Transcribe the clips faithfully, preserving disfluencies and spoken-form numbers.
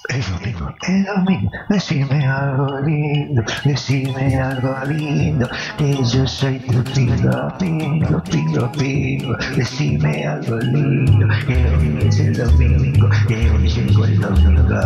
El domingo, el domingo, decime algo lindo, decime algo lindo, que yo soy tu pingo, pingo, pingo, pingo, decime algo lindo, que hoy es el domingo, que hoy llegó el domingo.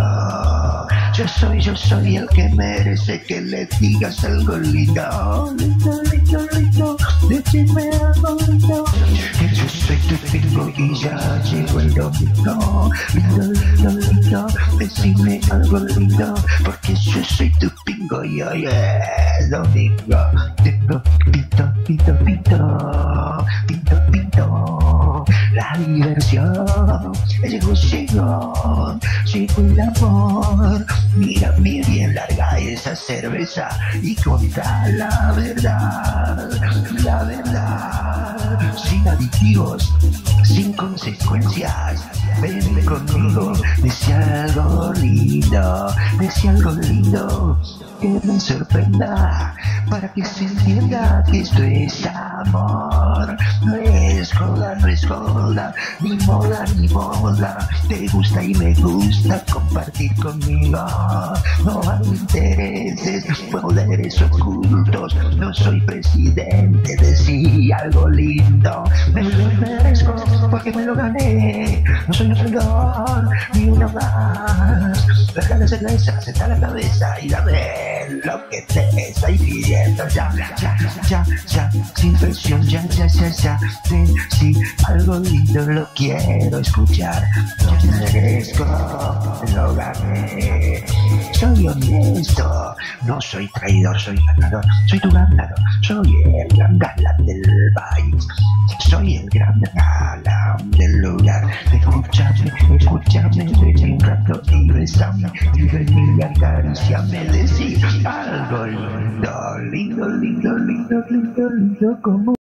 Yo soy, yo soy el que merece que le digas algo lindo, lindo, lindo, lindo, decime algo lindo, que yo soy tu pingo y ya llegó el domingo, lindo, lindo, lindo, decime algo lindo, porque yo soy tu pingo y hoy es domingo. Tengo pinto, pinto, pinto, pinto, pinto, la diversión, llegó, llegó, llegó el amor. Mira, mira bien larga esa cerveza y contá la verdad, la verdad, sin aditivos, sin consecuencias. Ven conmigo, decía algo lindo, decía algo lindo que me sorprenda, para que se entienda que esto es amor. No es joda, no es joda, ni moda, ni moda. Te gusta y me gusta compartir conmigo. No hay intereses, poderes ocultos. No soy presidente, decía algo lindo. Me lo merezco porque me lo gané. No soy un traidor, ni uno más. Deja de cerveza, senta la cabeza y dame lo que te estoy pidiendo. Ya, ya, ya, ya, sin presión, ya, ya, ya, ya. Ven, sí, algo lindo lo quiero escuchar. Yo merezco, lo gané. Soy honesto, no soy traidor, soy ganador. Soy tu ganador, soy el gran galán del país. Soy el gran galán del lugar. Escúchame, escúchame, ven un rato y besame. Y ven y acariciame, decir algo lindo, lindo, lindo, lindo, lindo, lindo, como